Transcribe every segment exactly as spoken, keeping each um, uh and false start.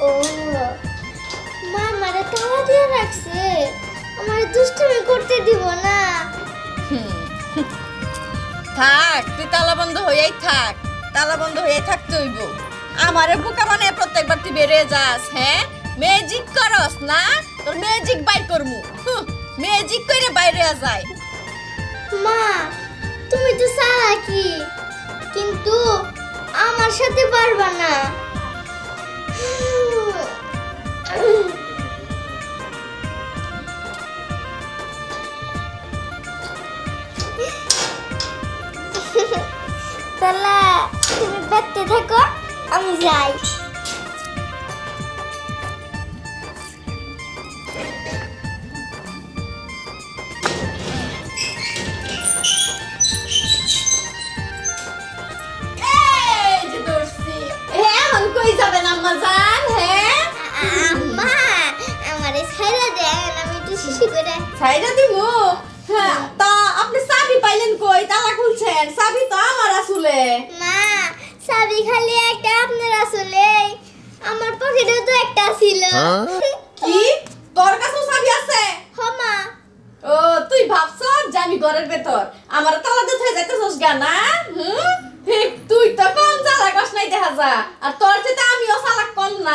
ও মা আমারে তালা দিয়ে রাখছে, আমারে দুষ্টুমি করতে দিব না। থাক, তুই তালা বন্ধ হয়েই থাক, তালা বন্ধ হয়েই থাকতে হইব। আমারে বোকা মানে প্রত্যেকবার তুই বেরিয়ে যাস। হ্যাঁ, ম্যাজিক করস না, তোর ম্যাজিক বাইর করমু। ম্যাজিক করে বাইরে যায়। মা তুমি তো চালাকি, কিন্তু আমার সাথে পারবা না। তাহলে তুমি বাড়তে থাকো, আমি যাই। ছাইরা দিব। হ্যাঁ, তা আপনি চাবি পাইলেন কই? তালা খুলছেন, চাবি তো আমার আসলে। মা চাবি খালি একটা আপনার আসলে, আমার পকেটেও তো একটা ছিল। কি তোর কাছেও চাবি আছে? হ্যাঁ মা। ও তুই ভাবছস যে আমি ঘরের ভেতর আমার তালা দিয়ে থই যাইতেছস গা না? হুম, ঠিক, তুই তো কম চালাক কস নাই দেখা যা, আর তোর চেয়ে আমিও চালাক কম না।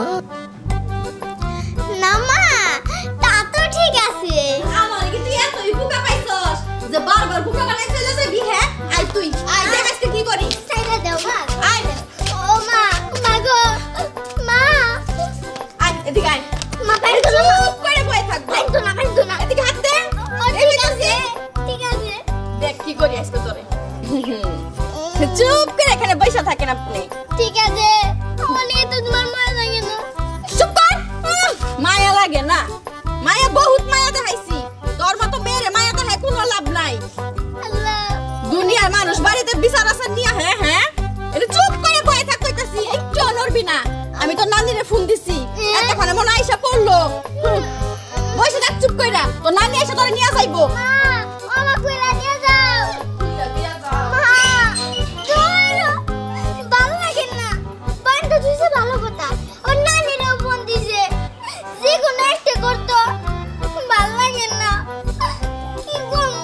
না মা, তা তো ঠিক আছে। আমার কি তুই এতই বোকা পাইছস যে বারবার বোকা বানাই চলে যাবি? হ্যাঁ, আই তুই আই দেখ আজকে কি করি। সাইডা দাও মা। আই ও মা, মা গো, মা আই এদিকে আই। মা বাইরে তো না, চুপ করে বসে থাকবো। বাইরে তো না, বাইরে তো না। এদিকে হাত দে। ঠিক আছে, ঠিক আছে। দেখ কি করি আজকে তোরে। চুপ করে এখানে বসে থাকেন আপনি। ঠিক আছে, বলি তো তোমার মায়া লাগে না? চুপ কর। মায়া লাগে না? মায়া বহুত মায়া দেখাইছি, তোর মতো মেয়েরে মায়া দেখায় কোনো লাভ নাই। আল্লাহ, দুনিয়ার মানুষ বাড়িতে বিচার আসার নিয়ে। হ্যাঁ হ্যাঁ, এটা চুপ করে বসে থাক কইতাছি, একটু নড়বি না। আমি তো নানিরে ফোন দিছি, এতক্ষণে মনে আইসা পড়লো। বসে থাক চুপ কইরা, তো নানি এসে তোরে নিয়ে যাইবো। মা আমাকে কইরা নিয়ে যাও। মা ধরো, ভালো লাগে না। বান্ধব দিছে ভালো কথা, ও নানিরও ফোন দিছে, যে কোনো একটা করতো, ভালো লাগে না। কি করব?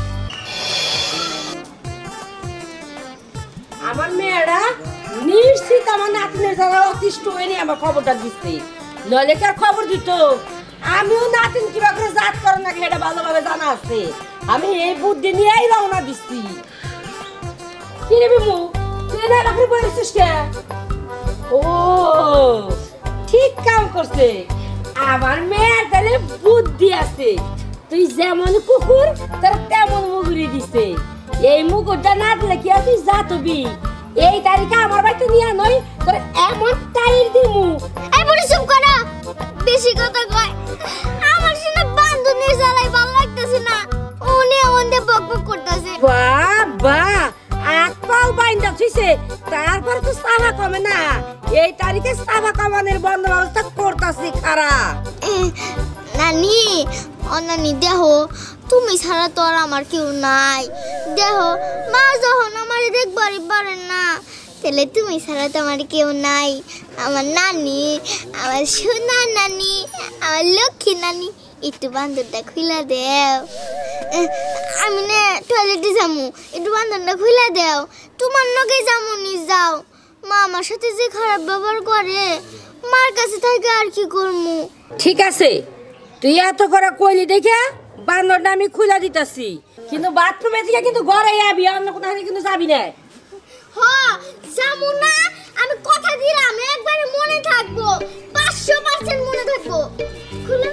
আমার মেয়েরা নিশ্চিত আমার নাতিনের যারা অতিষ্ঠ হয়নি আমার খবরটা দিচ্ছে, নইলে কি আর খবর দিত? আমিও নাতিন কিবা করে জাত করে নাকি এটা ভালোভাবে জানা আছে। আমি এই বুদ্ধি নিয়েই রওনা দিচ্ছি। কি রে বিমু, তুই না রাখি বলেছিস কে? ও ঠিক কাম করছে, আমার মেয়ের তাহলে বুদ্ধি আছে। তুই যেমন কুকুর তার তেমন মুগুরি দিছে। এই মুকুরটা না দিলে কি আর তুই যাতবি? এই তারিখে আমার বাড়িতে নিয়ে নই তোর এমন টাইর দিমু। এই বুড়ি চুপ করো, বেশি কথা কয়। আমার শুনে বান্ধবীর জ্বালাই ভালো লাগতেছে না, উনি আমাদের বকবক করতেছে। বাবা আট পাও বাইন্দা থইছে, তারপর তো সাবা কমে না। এই তারিখে সাবা কমানোর বন্দোবস্ত করতাছি খারা। নানি, ও নানি দেহ, তুমি ছাড়া তো আর আমার কেউ নাই। দেহ মা যখন আমার দেখবারই পারেন না, তাহলে তুমি ছাড়া তো আমার কেউ নাই। আমার নানি, আমার সোনা নানি, আমার লক্ষ্মী নানি, একটু বান্ধবটা খুলে দেও। আমি না টয়লেটে যাবো, একটু বান্ধবটা খুলে দেও। তোমার নগে যাবো নি, যাও। মা আমার সাথে যে খারাপ ব্যবহার করে, মার কাছে থেকে আর কি করবো? ঠিক আছে, তুই এত করে কইলি দেখে বান্দরটা আমি খুলে দিতেছি, কিন্তু বাথরুমে থেকে কিন্তু ঘরে যাবি, অন্য কোথাও কিন্তু যাবি না। হ্যাঁ যাবো না, আমি কথা দিলাম একবারে মনে থাকবো, পাঁচশো পার্সেন্ট মনে থাকবো। খুলে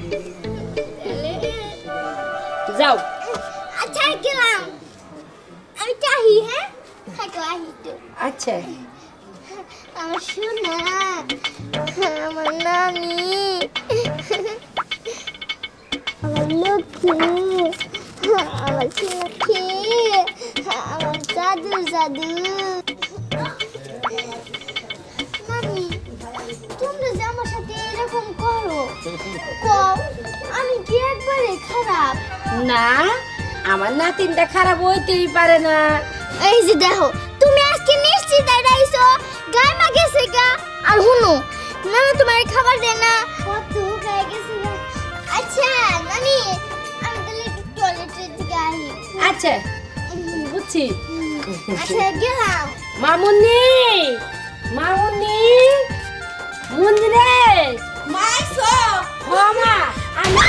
যাও। আচ্ছা গেলাম, আমি চাহি। হ্যাঁ থাকো, আহি তো। আচ্ছা আমার সোনা, আমার নানি, আমার লক্ষ্মী, আমার লক্ষ্মী, আমার জাদু জাদু। নানি, তোমরা যে আমার সাথে এরকম করো, কও আমি কি একবারে খারাপ? না, আমার নাতিনটা খারাপ হইতেই পারে না। এই যে দেখো, তুমি আজকে নিশ্চিত আইছো, গায় মা গেছে গা। আর হুনো, আমার খাবার দে না কত হয়ে গেছে আচ্ছা নানি আমি তাহলে একটু টয়লেটের দিকে আই আচ্ছা বুঝছি আচ্ছা গেলাম মামুনি মামুনি মুন্দিরে মাইসো ও মা আমি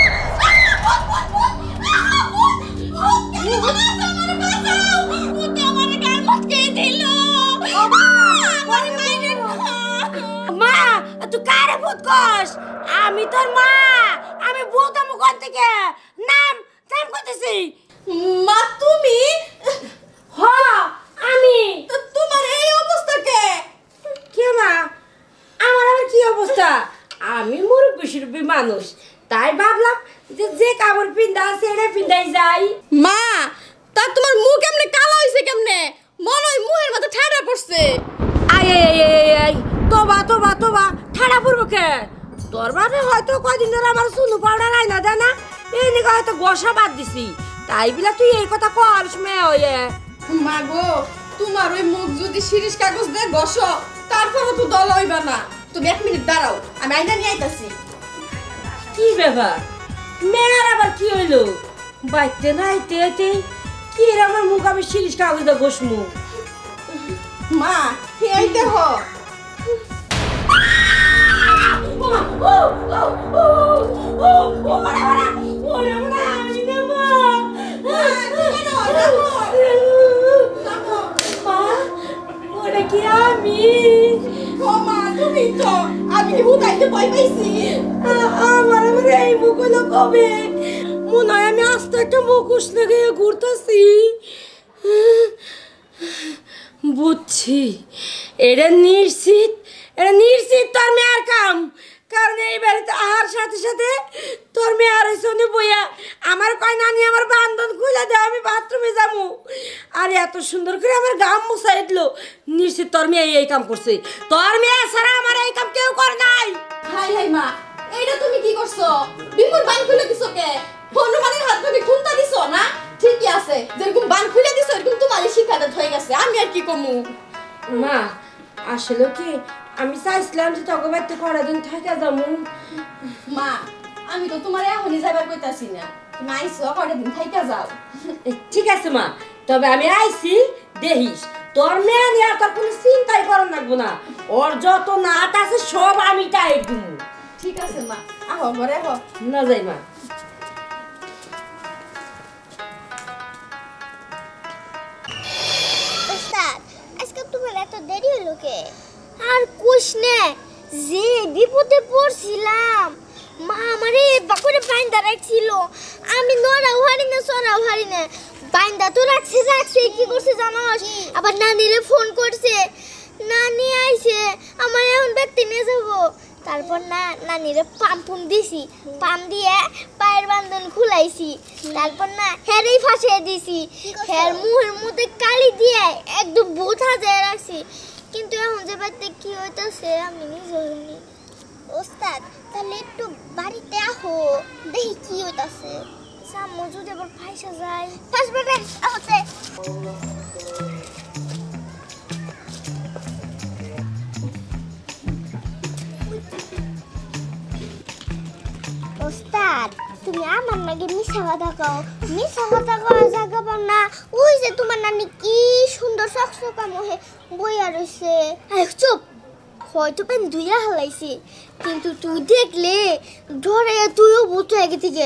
মা তুই কারে ভূত কস আমি তোর মা আমি ভূত আমু কোন থেকে নাম নাম কইতেছি মা তুমি হ আমি তো তোমার এই অবস্থা কে কে মা আমার আবার কি অবস্থা আমি মুরব্বী সুরব্বী মানুষ তাই ভাবলাম যে যে কাপড় পিন্দা আছে এটা পিন্দাই যাই মা তা তোমার মুখ এমনি কালো হইছে কেমনে মনে হয় মুখের মধ্যে ঠাডা পড়ছে আই আই আই আই তোবা তোবা তোবা ঠাড়া পড়বো কে তোর বাদে হয়তো কয়দিন ধরে আমার সুনু পাউডার আই না দেয় না এই নিকে হয়তো গোসা বাদ দিছি তাই বিলা তুই এই কথা করিস মেয়ে হয়ে মা গো তোমার ওই মুখ যদি শিরিষ কাগজ দিয়ে ঘষো তারপরে তো দল হইবা না তুমি এক মিনিট দাঁড়াও আমি আইনা নিয়ে আইতাছি কি ব্যাপার মেয়ের আবার কি হইলো বাইতে নাইতে এতে কি রে আমার মুখ আমি শিরিষ কাগজ দিয়ে ঘষমু মা এই দেখো আমি কি হুদাইতে ভয় পাইছি আমার আমার এই মুখ হলো কবে মনে হয় আমি আস্তে একটা মুখোশ লেগে ঘুরতেছি বুঝছি এটা নিশ্চিত এটা নিশ্চিত তোর মেয়ের কাম কারণ এই বাড়িতে আহার সাথে সাথে তোর মেয়ের সঙ্গে বইয়া আমার কয় নানি আমার বান্ধন খুলে দেয় আমি বাথরুমে যাবো আর এত সুন্দর করে আমার গাম মুছাই দিল নিশ্চিত তোর মেয়ে এই কাম করছে তোর মেয়ে ছাড়া আমার এই কাম কেউ করে নাই হাই হাই মা এইটা তুমি কি করছো বিমুর বান খুলে দিছো কে হনুমানের হাত ধরে খুনতা দিছো না ঠিকই আছে যেরকম বান খুলে দিছো এরকম তোমারই শিখাতে হয়ে গেছে আমি আর কি কমু মা আসলে কি আমি চাইছিলাম যে তোকে বাড়িতে কটা দিন থাকা যাবো মা আমি তো তোমার এখনই যাবার কইতাছি না তুমি আইছো কটা দিন থাইকা যাও ঠিক আছে মা তবে আমি আইছি দেখিস তোর মেয়ে নিয়ে তোর কোনো চিন্তাই করার লাগবো না ওর যত নাট আছে সব আমি তাই দিব ঠিক আছে মা আহো ঘরে আহো না যাই মা ওস্তাদ আজকে তোমার এত দেরি হলো কে আর কুছ নে যে বিপদে পড়ছিলাম মা আমারে বাকুরে বাইন্দা রাখছিল আমি নড়াও হারি না সরাও হারি না বাইন্দা তো রাখছে রাখছে কি করছে জানোস আবার নানিরে ফোন করছে নানি আইছে আমার এখন ব্যক্তি নিয়ে যাবো তারপর না নানিরে পাম্পুন দিছি পাম দিয়ে পায়ের বান্ধন খুলাইছি তারপর না হেরেই ফাঁসিয়ে দিছি হের মুহের মধ্যে কালি দিয়ে একদম ভূত হাজায় রাখছি কিন্তু এখন যে বাড়িতে কি হইতেছে আমি নিজেও জানি ওস্তাদ তাহলে একটু বাড়িতে আহো দেখি কি হইতাছে সামনে যদি আবার ফাইসা যায় ফাঁসবে রে আহতে ওস্তাদ তুমি আমার নাকি মিশা কথা কও মিশা কথা কওয়া জায়গা পাও না ওই যে তোমার নানি কি সুন্দর চকচকা মোহে বইয়া রইছে চুপ হয়তো পেন ধুইয়া হালাইছি কিন্তু তুই দেখলে ধরে তুইও ভূত হয়ে গেছি গে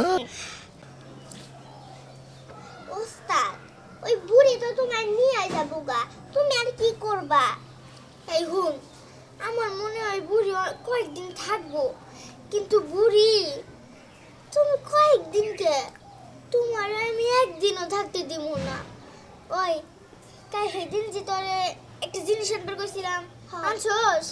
ওস্তাদ ওই বুড়ি তো তোমার নিয়ে যাবো গা তুমি আর কি করবা এই হুন আমার মনে হয় বুড়ি কয়েকদিন থাকবো কিন্তু বুড়ি তুমি কয়েকদিন কে তোমার আমি একদিনও থাকতে দিব না ওই তাই সেদিন যে তোরে একটা জিনিস আনবার কইছিলাম আনছস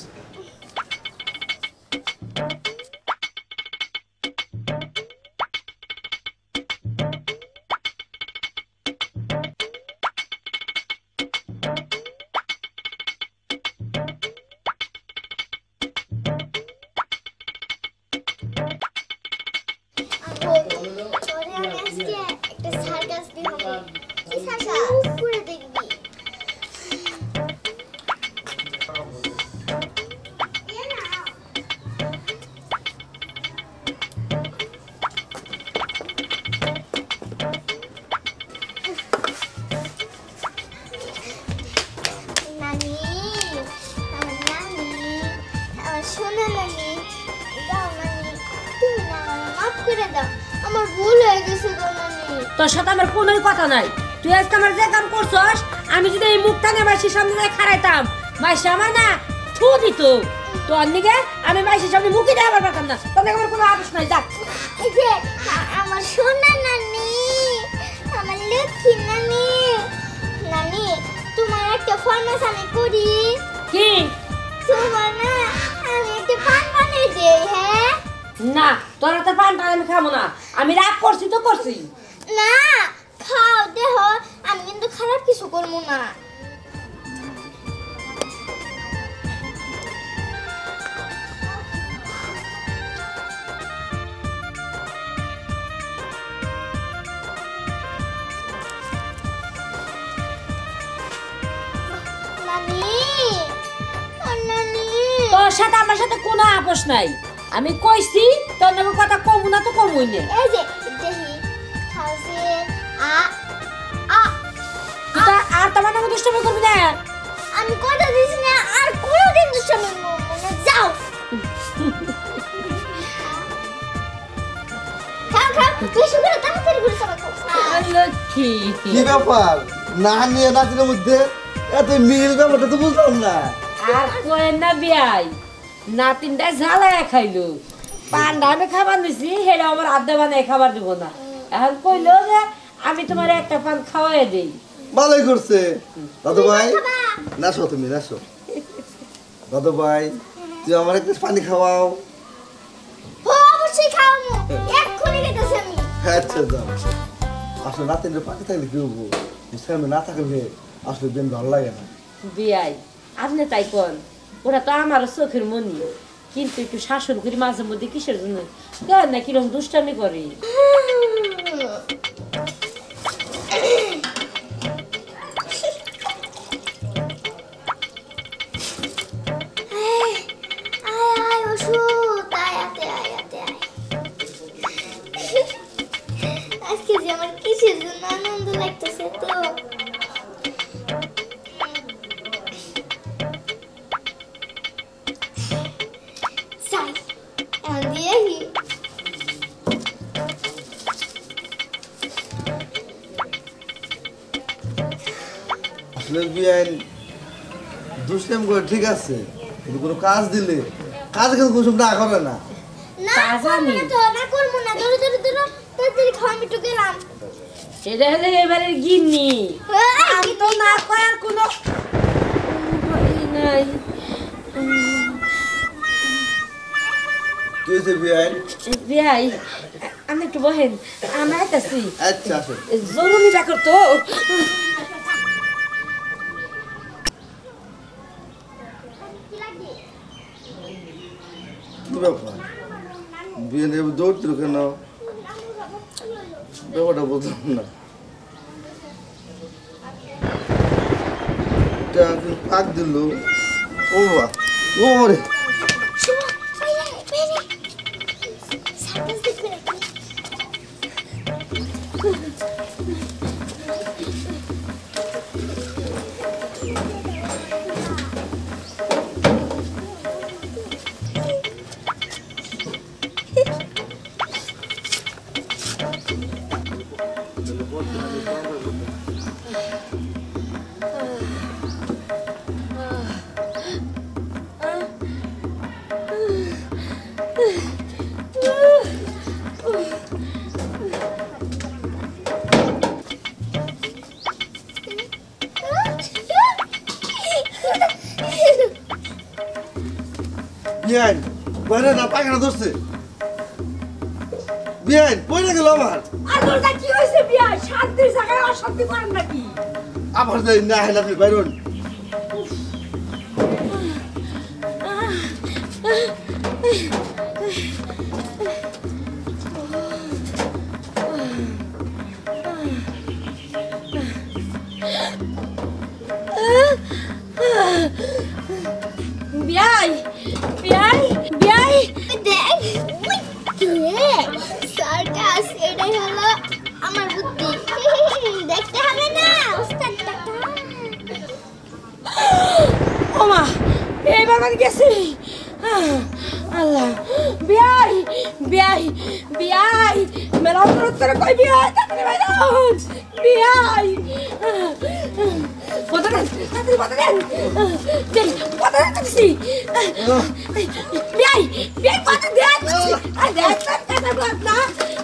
আমার ভুল হয়ে গেছে গো নানি। তোর সাথে আমার কোনোই কথা নাই। তুই আজকে আমার যে কাম করছস, আমি যদি এই মুখটা নিয়ে মাইসির সামনে দিয়ে খাড়াইতাম, মাইসি আমার না থু দিত। তোর নিকে আমি মাইসির সামনে মুখই দেখাবার পারতাম না। তোর আমার কোনো আদেশ নাই, যাক। এই যে আ- আমার সোনা নানি, আমার লক্ষ্মী নানি। নানি, তোমার একটা ফরমাস আমি করি। কি? তোমার না আমি একটা পান বানিয়ে দেই। হ্যাঁ না, তোর হাতে পানটা আমি খাবো না। আমি রাগ করছি তো করছি। না, খাও দেহ, আমি কিন্তু খারাপ কিছু করবো না। নানি, ও নানি, তোর সাথে আমার সাথে কোনো আপোষ নাই। আমি কইছি তোর নামে কথা কমু না তো কমুই না। এই যে দেখি খাওছে আ আ তুই তো আর তোমার নামে দুষ্টামি করবি না। আমি কথা দিছি না আর কোনোদিন দুষ্টামি করবো না। যাও খাও খাও, বেশি করে তাড়াতাড়ি করে সবাই খাও। লক্ষ্মী, কি ব্যাপার না নিয়ে নাচের মধ্যে এত মিল ব্যাপারটা তো বুঝলাম না। আর কোয়েন না বিয়াই, নাতিনটা ঝালায় খাইলো। পান্ডা আমি খাবার দিছি, হেরা আমার আড্ডা বানায় খাবার দিব না। এখন কইলো যে আমি তোমার একটা পান খাওয়াই দেই। ভালোই করছে দাদু ভাই। নাচো তুমি নাচো দাদু ভাই, তুই আমার একটা পানি খাওয়াও। ও অবশ্যই খাওয়াবো, এক্ষুনি গেতেছি আমি। আচ্ছা যাও। আসলে নাতিনের পানি থাকলে কি হবো, সামনে না থাকলে আসলে দিন ভালো লাগে না। বিয়াই আপনি তাই কোন, ওরা তো আমারও চোখের মনি, কিন্তু একটু শাসন করি মাঝে মধ্যে। কিসের জন্য দেখ না কিরকম দুষ্টামি করে। আয় আয় ওষুধ, আয় আতে আয় আতে আয়। আজকে যে আমার কিসের জন্য আনন্দ লাগতেছে তো। যাই, এখন দিয়ে আসি। আসলে বিয়াইন দুষ্টাম করে ঠিক আছে, কিন্তু কোনো কাজ দিলে কাজ কিন্তু কোনো না করে না। না তা করবো জানি। না তো, না করবো না। ধরো ধরো ধরো, তাড়াতাড়ি খাওয়া, আমি একটু গেলাম। সেটা হলে এবারে গিন্নি, আমি তো না করার কোনো উপায় নাই। কি হয়েছে বিয়াইন? বিয়াই আমি একটু বহেন, আমি আইতাছি। আচ্ছা আসো। জরুরি ব্যাপার তো। কি ব্যাপার বিয়ে নিয়ে দৌড়ছিল কেন, ব্যাপারটা বুঝলাম না। এটা কি পাক দিল? ও বাবা, ও রে শুভ, বাইরে, বাইরে। সার্কাস দেখবে নাকি? বিয়াইন বাইরে না পায়খানা ধরছে। বিয়াইন পয়লা গেল আমার। আর তোরটা কি হইছে বিয়াই? শান্তির জায়গায় অশান্তি করেন নাকি? আবার যাই না হেলা তুই বাইরন। বিয়াই বিয়াই বিয়াই দেখ, উই, দেখ, সার্কাস, এটাই হলো আমার বুদ্ধি। দেখতে হবে না ওস্তাদ টাকা। ওমা এইবার মানে গেছি। আল্লাহ বিয়াই বিয়াই বিয়াই মেলা উত্তর কই বিয়াই তাড়াতাড়ি বাইরে বিয়াই কত দেন তাড়াতাড়ি কত দেন দেন কত দেন তুমি বিয়াই বিয়াই কত দেন আর দেন কত কত না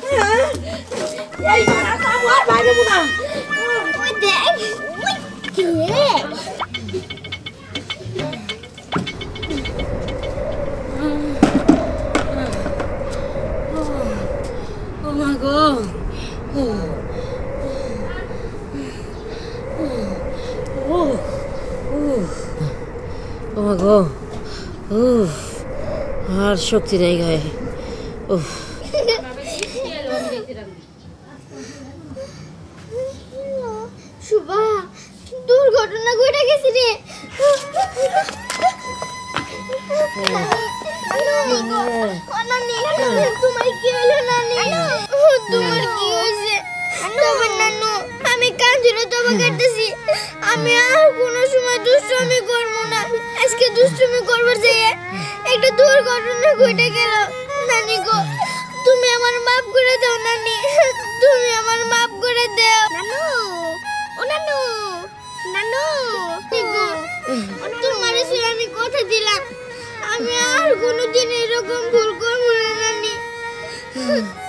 এই মারা তো আমার বাইরে মুনা ওই দেখ ওই কে Oh my god. Oh. Oh. Oh. Oh my god. Oh. আর শক্তি নেই গায়ে। Oh. শুভা দুর্ঘটনা ঘটে গেছে রে নানি তোমার কি হলো নানি তোমার কি হয়েছে তবে নানু আমি কাঁদছিলাম তবে কাটতেছি আমি আর কোনো সময় দুষ্টুমি করবো না আজকে দুষ্টুমি করবো যে একটা দুর্ঘটনা ঘটে গেল নানি গো তুমি আমার মাফ করে দাও নানি তুমি আমার মাফ করে দাও নানু ও নানু নানু তোমার সে আমি কথা দিলাম আমি আর কোনোদিন এরকম ভুল করবো না নানি